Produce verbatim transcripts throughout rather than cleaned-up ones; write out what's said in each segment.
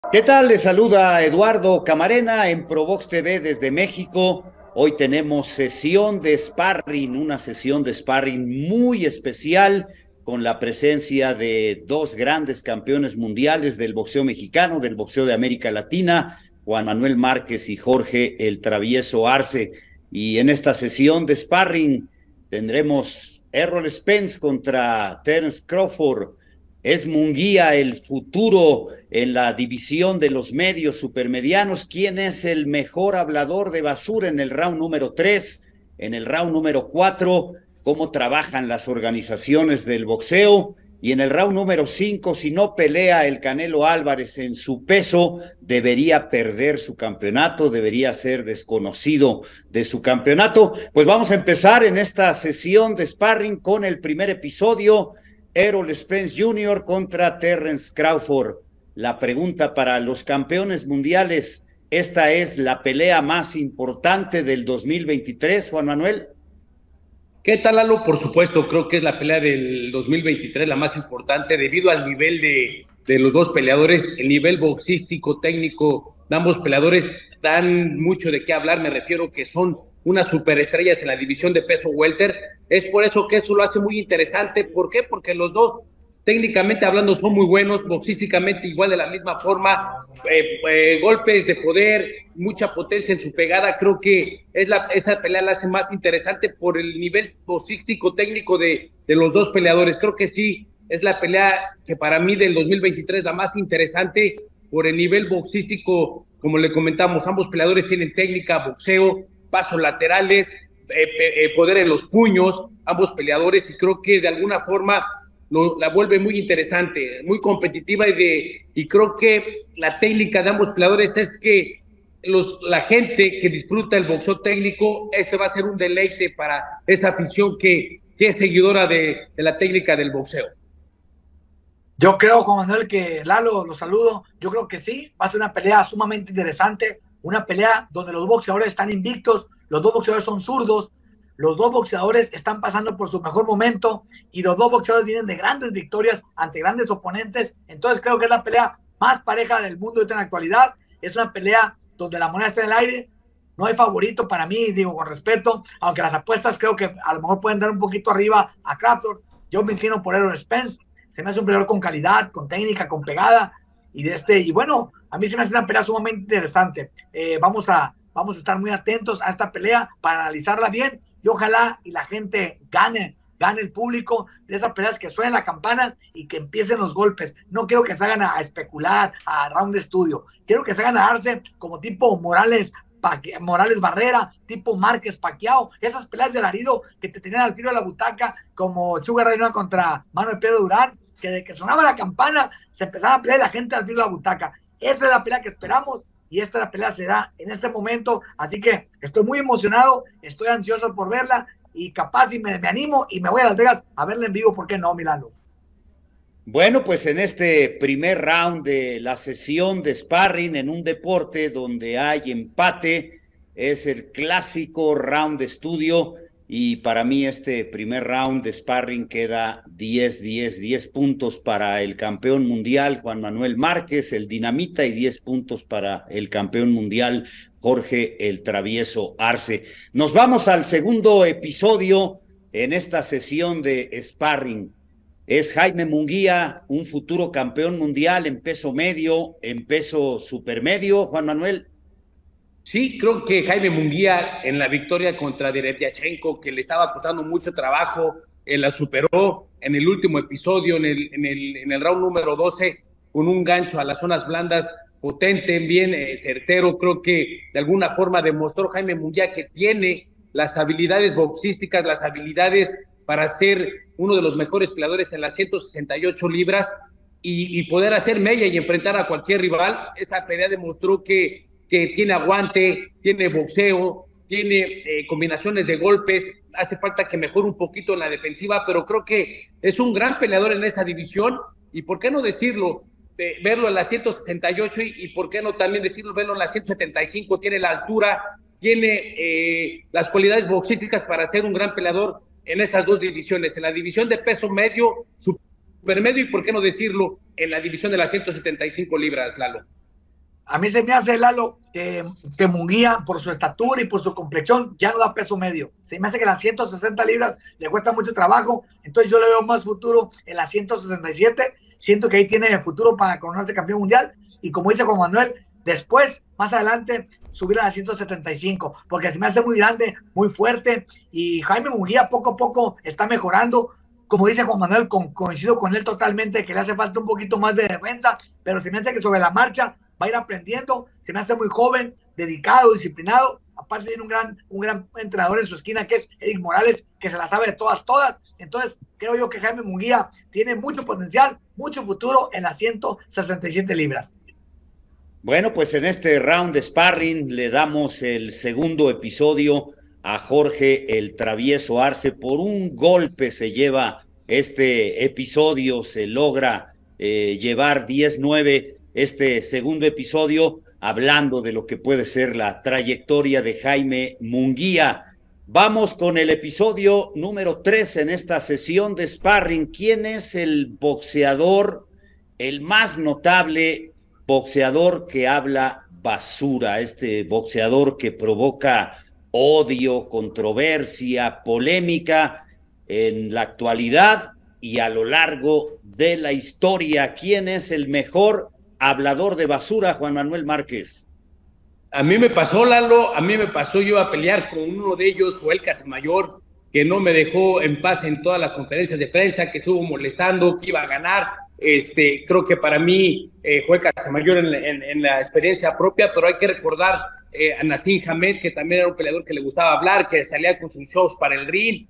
¿Qué tal? Les saluda Eduardo Camarena en Provox T V desde México. Hoy tenemos sesión de sparring, una sesión de sparring muy especial con la presencia de dos grandes campeones mundiales del boxeo mexicano, del boxeo de América Latina, Juan Manuel Márquez y Jorge El Travieso Arce. Y en esta sesión de sparring tendremos Errol Spence contra Terence Crawford. ¿Es Munguía el futuro en la división de los medios supermedianos? ¿Quién es el mejor hablador de basura en el round número tres? En el round número cuatro, ¿cómo trabajan las organizaciones del boxeo? Y en el round número cinco, si no pelea el Canelo Álvarez en su peso, debería perder su campeonato, debería ser desconocido de su campeonato. Pues vamos a empezar en esta sesión de sparring con el primer episodio. Errol Spence junior contra Terence Crawford. La pregunta para los campeones mundiales: ¿esta es la pelea más importante del dos mil veintitrés, Juan Manuel? ¿Qué tal, Lalo? Por supuesto, creo que es la pelea del dos mil veintitrés la más importante debido al nivel de, de los dos peleadores, el nivel boxístico, técnico de ambos peleadores dan mucho de qué hablar. Me refiero que son unas superestrellas en la división de peso welter. Es por eso que eso lo hace muy interesante. ¿Por qué? Porque los dos, técnicamente hablando, son muy buenos, boxísticamente igual de la misma forma, eh, eh, golpes de poder, mucha potencia en su pegada. Creo que es la, esa pelea la hace más interesante por el nivel boxístico técnico de, de los dos peleadores. Creo que sí, es la pelea que para mí del dos mil veintitrés la más interesante por el nivel boxístico. Como le comentamos, ambos peleadores tienen técnica, boxeo, pasos laterales, eh, eh, poder en los puños, ambos peleadores, y creo que de alguna forma lo, la vuelve muy interesante, muy competitiva, y, de, y creo que la técnica de ambos peleadores es que los, la gente que disfruta el boxeo técnico, este va a ser un deleite para esa afición que, que es seguidora de, de la técnica del boxeo. Yo creo, Juan Manuel, que Lalo, lo saludo. Yo creo que sí, va a ser una pelea sumamente interesante, una pelea donde los boxeadores están invictos, los dos boxeadores son zurdos, los dos boxeadores están pasando por su mejor momento y los dos boxeadores vienen de grandes victorias ante grandes oponentes. Entonces creo que es la pelea más pareja del mundo en la actualidad. Es una pelea donde la moneda está en el aire. No hay favorito para mí, digo con respeto, aunque las apuestas creo que a lo mejor pueden dar un poquito arriba a Crawford. Yo me inclino por Errol Spence. Se me hace un peleador con calidad, con técnica, con pegada. Y, de este, y bueno, a mí se me hace una pelea sumamente interesante. Eh, vamos, a, vamos a estar muy atentos a esta pelea para analizarla bien. Y ojalá y la gente gane, gane el público de esas peleas, que suene la campana y que empiecen los golpes. No quiero que se hagan a, a especular, a round de estudio. Quiero que se hagan a darse como tipo Morales Morales Barrera, tipo Márquez Pacquiao, esas peleas de alarido que te tenían al tiro de la butaca, como Sugar Ray Leonard contra Manuel Pedro Durán, que de que sonaba la campana se empezaba a pelear la gente al tiro de la butaca. Esa es la pelea que esperamos y esta la pelea será en este momento, así que estoy muy emocionado, estoy ansioso por verla y capaz si me, me animo y me voy a Las Vegas a verla en vivo. ¿Por qué no, Milano? Bueno, pues en este primer round de la sesión de sparring en un deporte donde hay empate, es el clásico round de estudio, y para mí este primer round de sparring queda diez diez, diez puntos para el campeón mundial Juan Manuel Márquez, el Dinamita, y diez puntos para el campeón mundial Jorge El Travieso Arce. Nos vamos al segundo episodio en esta sesión de sparring. ¿Es Jaime Munguía un futuro campeón mundial en peso medio, en peso supermedio, Juan Manuel? Sí, creo que Jaime Munguía en la victoria contra Derevyachenko, que le estaba costando mucho trabajo, eh, la superó en el último episodio, en el, en, el, en el round número doce, con un gancho a las zonas blandas potente, bien eh, certero. Creo que de alguna forma demostró Jaime Munguía que tiene las habilidades boxísticas, las habilidades para ser uno de los mejores peleadores en las ciento sesenta y ocho libras y, y poder hacer mella y enfrentar a cualquier rival. Esa pelea demostró que que tiene aguante, tiene boxeo, tiene eh, combinaciones de golpes. Hace falta que mejore un poquito en la defensiva, pero creo que es un gran peleador en esta división, y por qué no decirlo, eh, verlo en la ciento sesenta y ocho, y, y por qué no también decirlo, verlo en la ciento setenta y cinco. Tiene la altura, tiene eh, las cualidades boxísticas para ser un gran peleador en esas dos divisiones, en la división de peso medio, supermedio, y por qué no decirlo, en la división de las ciento setenta y cinco libras, Lalo. A mí se me hace, Lalo, que, que Munguía, por su estatura y por su complexión, ya no da peso medio. Se me hace que las ciento sesenta libras le cuesta mucho trabajo, entonces yo le veo más futuro en las ciento sesenta y siete. Siento que ahí tiene el futuro para coronarse campeón mundial. Y como dice Juan Manuel, después, más adelante, subir a las ciento setenta y cinco, porque se me hace muy grande, muy fuerte. Y Jaime Munguía poco a poco está mejorando. Como dice Juan Manuel, con, coincido con él totalmente, que le hace falta un poquito más de defensa, pero se me hace que sobre la marcha va a ir aprendiendo. Se me hace muy joven, dedicado, disciplinado. Aparte tiene un gran, un gran entrenador en su esquina, que es Eric Morales, que se la sabe de todas, todas. Entonces, creo yo que Jaime Munguía tiene mucho potencial, mucho futuro en las ciento sesenta y siete libras. Bueno, pues en este round de sparring le damos el segundo episodio a Jorge el Travieso Arce. Por un golpe se lleva este episodio, se logra eh, llevar diez nueve este segundo episodio, hablando de lo que puede ser la trayectoria de Jaime Munguía. Vamos con el episodio número tres en esta sesión de sparring. ¿Quién es el boxeador, el más notable boxeador que habla basura? Este boxeador que provoca odio, controversia, polémica en la actualidad y a lo largo de la historia. ¿Quién es el mejor hablador de basura, Juan Manuel Márquez? A mí me pasó, Lalo, a mí me pasó, yo iba a pelear con uno de ellos, Joel Casamayor, que no me dejó en paz en todas las conferencias de prensa, que estuvo molestando, que iba a ganar. Este, creo que para mí, eh, Joel Casamayor en, en, en la experiencia propia, pero hay que recordar eh, a Nassim Hamed, que también era un peleador que le gustaba hablar, que salía con sus shows para el ring.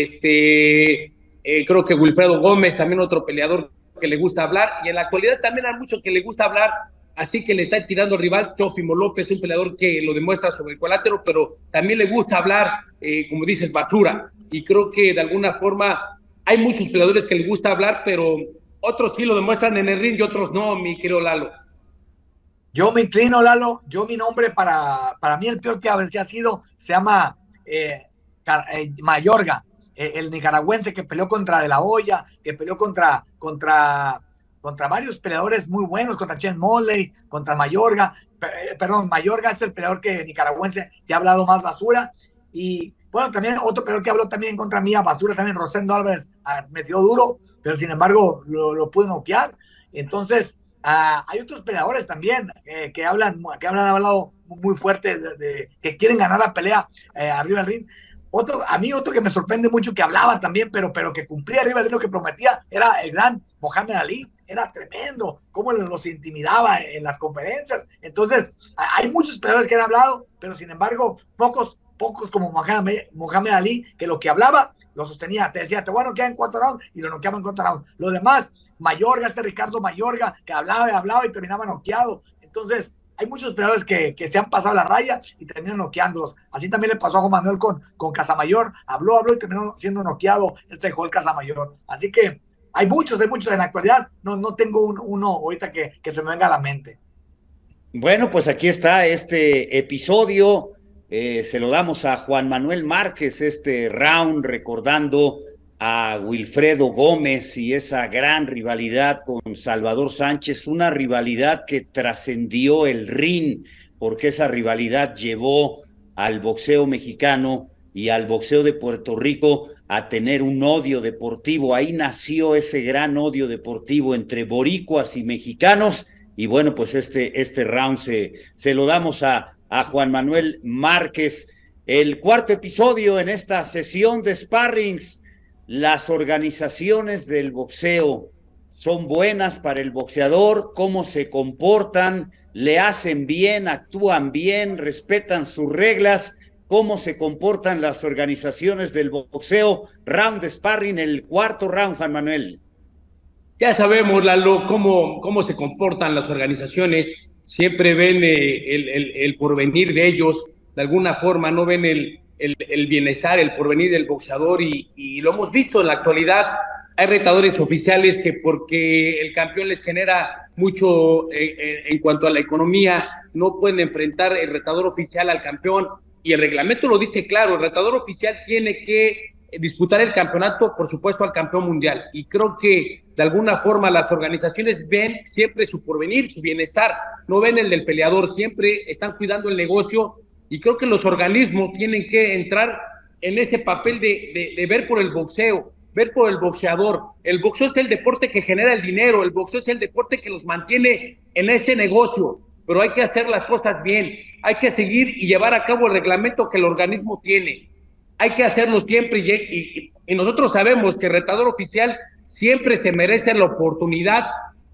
Este, eh, creo que Wilfredo Gómez, también otro peleador que le gusta hablar, y en la actualidad también hay mucho que le gusta hablar, así que le está tirando rival. Teófimo López, un peleador que lo demuestra sobre el cuadrilátero, pero también le gusta hablar, eh, como dices, basura, y creo que de alguna forma hay muchos peleadores que les gusta hablar, pero otros sí lo demuestran en el ring y otros no, mi querido Lalo. Yo me inclino, Lalo, yo mi nombre para, para mí el peor que ha, que ha sido, se llama eh, eh, Mayorga, el nicaragüense que peleó contra De La Hoya, que peleó contra, contra, contra varios peleadores muy buenos, contra Chen Mosley, contra Mayorga, perdón, Mayorga es el peleador que nicaragüense que ha hablado más basura. Y bueno, también otro peleador que habló también contra mía basura, también Rosendo Álvarez, metió duro, pero sin embargo lo, lo pudo noquear. Entonces, uh, hay otros peleadores también eh, que hablan, que hablan, han hablado muy fuerte, de, de, que quieren ganar la pelea eh, arriba del ring. Otro, a mí otro que me sorprende mucho, que hablaba también, pero, pero que cumplía arriba de lo que prometía, era el gran Mohamed Ali. Era tremendo cómo los intimidaba en las conferencias. Entonces, hay muchos peleadores que han hablado, pero sin embargo, pocos, pocos como Mohamed, Mohamed Ali, que lo que hablaba lo sostenía. Te decía, te voy a noquear en cuatro rounds, y lo noqueaban en cuatro rounds. Lo demás, Mayorga, este Ricardo Mayorga, que hablaba y hablaba y terminaba noqueado. Entonces, hay muchos peleadores que, que se han pasado la raya y terminan noqueándolos. Así también le pasó a Juan Manuel con, con Casamayor. Habló, habló y terminó siendo noqueado este Joel Casamayor. Así que hay muchos, hay muchos en la actualidad. No, no tengo un, uno ahorita que, que se me venga a la mente. Bueno, pues aquí está este episodio. Eh, se lo damos a Juan Manuel Márquez, este round, recordando a Wilfredo Gómez y esa gran rivalidad con Salvador Sánchez, una rivalidad que trascendió el ring, porque esa rivalidad llevó al boxeo mexicano y al boxeo de Puerto Rico a tener un odio deportivo. Ahí nació ese gran odio deportivo entre boricuas y mexicanos, y bueno, pues este, este round se, se lo damos a, a Juan Manuel Márquez. El cuarto episodio en esta sesión de sparrings. Las organizaciones del boxeo son buenas para el boxeador, cómo se comportan, le hacen bien, actúan bien, respetan sus reglas, cómo se comportan las organizaciones del boxeo. Round de sparring, el cuarto round, Juan Manuel. Ya sabemos, Lalo, cómo, cómo se comportan las organizaciones, siempre ven eh, el, el, el porvenir de ellos, de alguna forma no ven el El, el bienestar, el porvenir del boxeador, y, y lo hemos visto en la actualidad. Hay retadores oficiales que porque el campeón les genera mucho eh, eh, en cuanto a la economía, no pueden enfrentar el retador oficial al campeón, y el reglamento lo dice claro, el retador oficial tiene que disputar el campeonato, por supuesto, al campeón mundial. Y creo que de alguna forma las organizaciones ven siempre su porvenir, su bienestar, no ven el del peleador, siempre están cuidando el negocio, y creo que los organismos tienen que entrar en ese papel de, de, de ver por el boxeo, ver por el boxeador. El boxeo es el deporte que genera el dinero, el boxeo es el deporte que los mantiene en este negocio, pero hay que hacer las cosas bien, hay que seguir y llevar a cabo el reglamento que el organismo tiene. Hay que hacerlo siempre, y, y, y nosotros sabemos que el retador oficial siempre se merece la oportunidad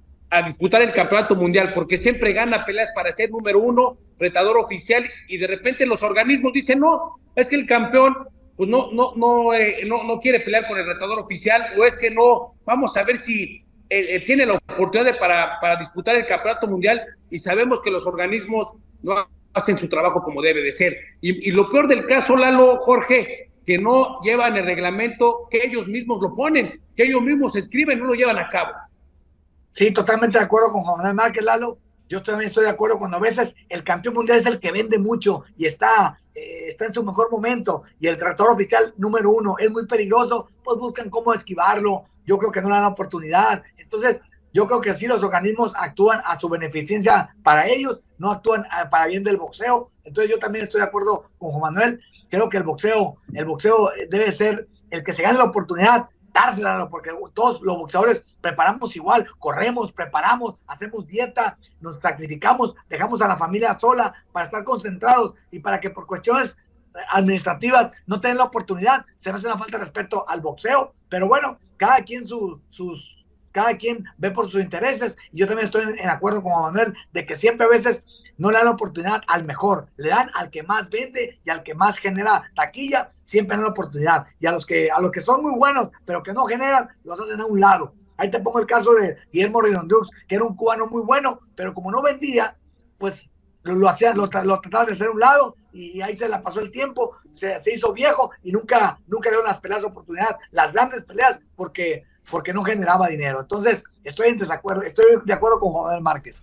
a disputar el campeonato mundial, porque siempre gana peleas para ser número uno, retador oficial, y de repente los organismos dicen, no, es que el campeón pues no, no, no, eh, no, no quiere pelear con el retador oficial, o es que no, vamos a ver si eh, eh, tiene la oportunidad de, para, para disputar el campeonato mundial, y sabemos que los organismos no hacen su trabajo como debe de ser. Y, y lo peor del caso, Lalo, Jorge, que no llevan el reglamento, que ellos mismos lo ponen, que ellos mismos escriben, no lo llevan a cabo. Sí, totalmente de acuerdo con Juan Manuel Márquez, Lalo. Yo también estoy de acuerdo cuando a veces el campeón mundial es el que vende mucho y está, eh, está en su mejor momento, y el retador oficial número uno es muy peligroso, pues buscan cómo esquivarlo. Yo creo que no le dan la oportunidad. Entonces, yo creo que sí, los organismos actúan a su beneficencia para ellos, no actúan para bien del boxeo. Entonces, yo también estoy de acuerdo con Juan Manuel. Creo que el boxeo, el boxeo debe ser el que se gane la oportunidad, dársela, porque todos los boxeadores preparamos igual, corremos, preparamos, hacemos dieta, nos sacrificamos, dejamos a la familia sola para estar concentrados, y para que por cuestiones administrativas no tengan la oportunidad, se me hace una falta de respeto al boxeo. Pero bueno, cada quien su, sus cada quien ve por sus intereses, y yo también estoy en, en acuerdo con Manuel de que siempre a veces no le dan la oportunidad al mejor, le dan al que más vende y al que más genera taquilla, siempre dan la oportunidad, y a los que a los que son muy buenos pero que no generan, los hacen a un lado. Ahí te pongo el caso de Guillermo Ridondux, que era un cubano muy bueno, pero como no vendía, pues lo, lo hacían, lo, lo trataban de hacer a un lado, y ahí se la pasó el tiempo, se, se hizo viejo, y nunca nunca le dieron las peleas de oportunidad, las grandes peleas, porque porque no generaba dinero. Entonces, estoy en desacuerdo, estoy de acuerdo con Juan Manuel Márquez.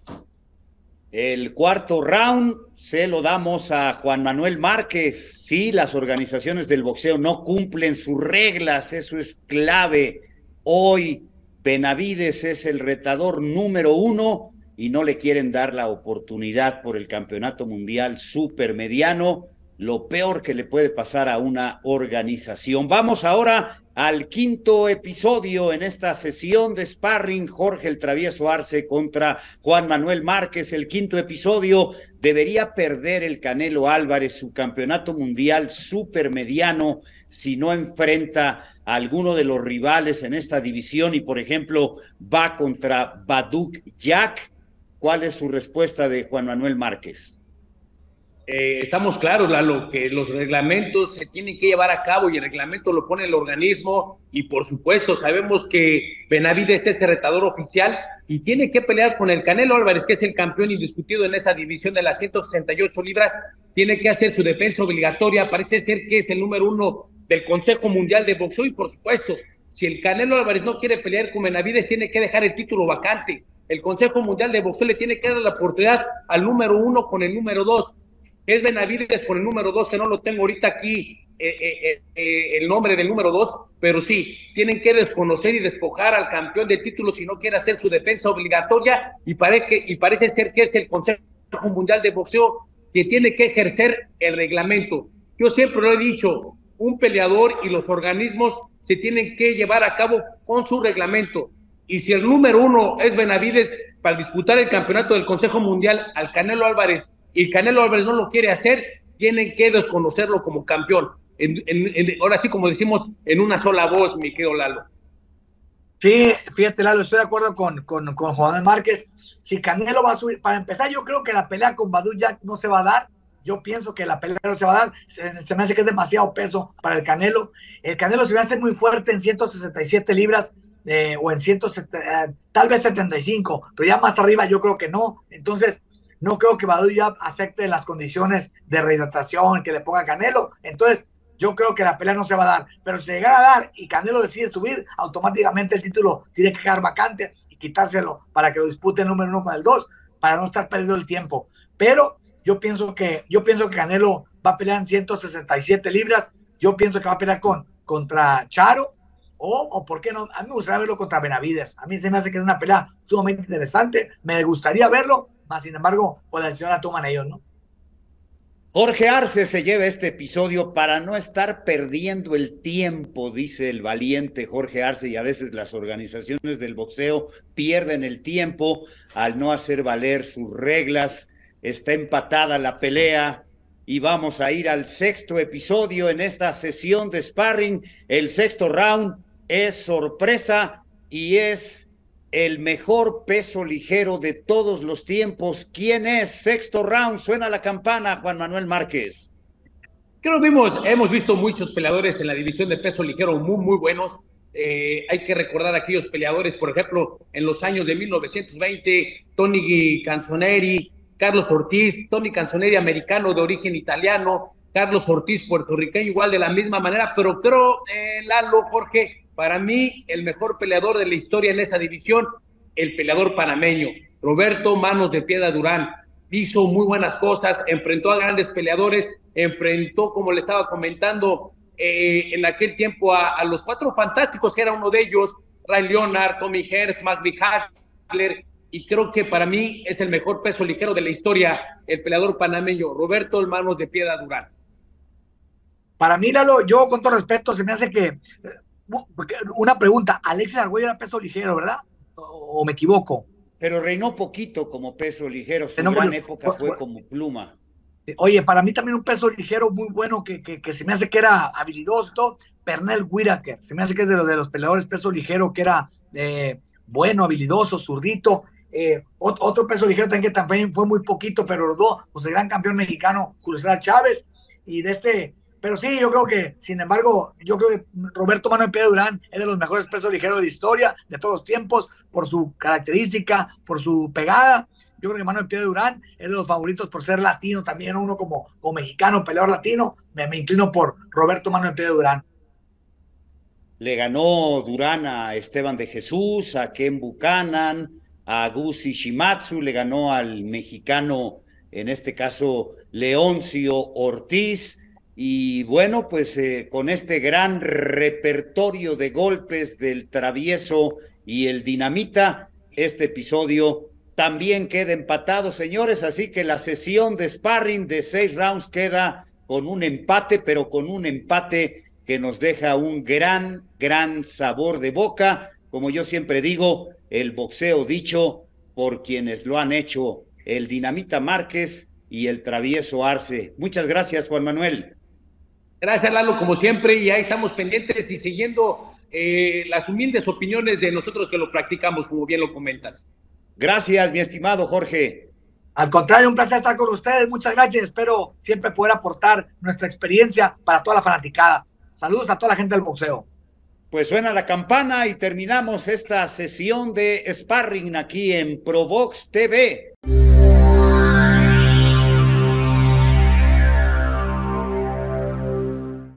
El cuarto round se lo damos a Juan Manuel Márquez. Sí, las organizaciones del boxeo no cumplen sus reglas, eso es clave. Hoy Benavides es el retador número uno y no le quieren dar la oportunidad por el campeonato mundial supermediano. Lo peor que le puede pasar a una organización. Vamos ahora al quinto episodio en esta sesión de sparring, Jorge el Travieso Arce contra Juan Manuel Márquez. El quinto episodio: debería perder el Canelo Álvarez su campeonato mundial supermediano si no enfrenta a alguno de los rivales en esta división y, por ejemplo, va contra Badou Jack. ¿Cuál es su respuesta de Juan Manuel Márquez? Eh, estamos claros, Lalo, que los reglamentos se tienen que llevar a cabo, y el reglamento lo pone el organismo, y por supuesto sabemos que Benavides es el retador oficial y tiene que pelear con el Canelo Álvarez, que es el campeón indiscutido en esa división de las ciento sesenta y ocho libras. Tiene que hacer su defensa obligatoria, parece ser que es el número uno del Consejo Mundial de Boxeo, y por supuesto, si el Canelo Álvarez no quiere pelear con Benavides, tiene que dejar el título vacante. El Consejo Mundial de Boxeo le tiene que dar la oportunidad al número uno con el número dos. Es Benavides con el número dos, que no lo tengo ahorita aquí, eh, eh, eh, el nombre del número dos, pero sí, tienen que desconocer y despojar al campeón del título si no quiere hacer su defensa obligatoria, y, pare que, y parece ser que es el Consejo Mundial de Boxeo que tiene que ejercer el reglamento. Yo siempre lo he dicho, un peleador y los organismos se tienen que llevar a cabo con su reglamento, y si el número uno es Benavides para disputar el campeonato del Consejo Mundial al Canelo Álvarez, y el Canelo Álvarez no lo quiere hacer, tienen que desconocerlo como campeón. En, en, en, ahora sí, como decimos, en una sola voz, mi querido Lalo. Sí, fíjate, Lalo, estoy de acuerdo con, con, con Juan Márquez. Si Canelo va a subir, para empezar, yo creo que la pelea con Badou Jack no se va a dar. Yo pienso que la pelea no se va a dar. Se, se me hace que es demasiado peso para el Canelo. El Canelo se va a hacer muy fuerte en ciento sesenta y siete libras, eh, o en cien, eh, tal vez setenta y cinco, pero ya más arriba yo creo que no. Entonces, no creo que Badou ya acepte las condiciones de rehidratación que le ponga Canelo. Entonces, yo creo que la pelea no se va a dar. Pero si llegara a dar y Canelo decide subir, automáticamente el título tiene que quedar vacante y quitárselo para que lo dispute el número uno con el dos, para no estar perdiendo el tiempo. Pero yo pienso que, yo pienso que Canelo va a pelear en ciento sesenta y siete libras. Yo pienso que va a pelear con, contra Charo, o, o por qué no, a mí me gustaría verlo contra Benavides. A mí se me hace que es una pelea sumamente interesante, me gustaría verlo, más sin embargo, pues la decisión la toman ellos, ¿no? Jorge Arce se lleva este episodio para no estar perdiendo el tiempo, dice el valiente Jorge Arce, y a veces las organizaciones del boxeo pierden el tiempo al no hacer valer sus reglas. Está empatada la pelea y vamos a ir al sexto episodio en esta sesión de sparring. El sexto round es sorpresa y es el mejor peso ligero de todos los tiempos. ¿Quién es? Sexto round, suena la campana, Juan Manuel Márquez. Creo que vimos, hemos visto muchos peleadores en la división de peso ligero muy, muy buenos. Eh, hay que recordar a aquellos peleadores, por ejemplo, en los años de mil novecientos veinte, Tony Canzoneri, Carlos Ortiz, Tony Canzoneri americano de origen italiano, Carlos Ortiz puertorriqueño igual de la misma manera, pero creo, eh, Lalo, Jorge, para mí, el mejor peleador de la historia en esa división, el peleador panameño, Roberto Manos de Piedra Durán. Hizo muy buenas cosas, enfrentó a grandes peleadores, enfrentó, como le estaba comentando, eh, en aquel tiempo a, a los Cuatro Fantásticos, que era uno de ellos, Ray Leonard, Tommy Hearst, Magby Hagler, y creo que para mí es el mejor peso ligero de la historia, el peleador panameño, Roberto Manos de Piedra Durán. Para mí, Lalo, yo con todo respeto, se me hace que... Una pregunta, Alexis Argüello era peso ligero, ¿verdad? ¿O, o me equivoco? Pero reinó poquito como peso ligero, su no, gran bueno, época fue bueno, como pluma. Oye, para mí también un peso ligero muy bueno que, que, que se me hace que era habilidoso y todo, Pernell Whitaker, se me hace que es de los, de los peleadores peso ligero que era eh, bueno, habilidoso, zurdito. Eh, otro peso ligero también que también fue muy poquito, pero los dos, pues el gran campeón mexicano, Julio César Chávez, y de este... Pero sí, yo creo que, sin embargo, yo creo que Roberto Mano de Piedra Durán es de los mejores pesos ligeros de la historia, de todos los tiempos, por su característica, por su pegada. Yo creo que Mano de Piedra Durán es de los favoritos por ser latino, también uno como, como mexicano, peleador latino. Me, me inclino por Roberto Mano de Piedra Durán. Le ganó Durán a Esteban de Jesús, a Ken Buchanan, a Gus Ishimatsu, le ganó al mexicano, en este caso, Leoncio Ortiz. Y bueno, pues eh, con este gran repertorio de golpes del Travieso y el Dinamita, este episodio también queda empatado, señores, así que la sesión de sparring de seis rounds queda con un empate, pero con un empate que nos deja un gran, gran sabor de boca. Como yo siempre digo, el boxeo dicho por quienes lo han hecho, el Dinamita Márquez y el Travieso Arce. Muchas gracias, Juan Manuel. Gracias, Lalo, como siempre, y ahí estamos pendientes y siguiendo eh, las humildes opiniones de nosotros que lo practicamos, como bien lo comentas. Gracias, mi estimado Jorge. Al contrario, un placer estar con ustedes, muchas gracias, espero siempre poder aportar nuestra experiencia para toda la fanaticada. Saludos a toda la gente del boxeo. Pues suena la campana y terminamos esta sesión de sparring aquí en Provox T V.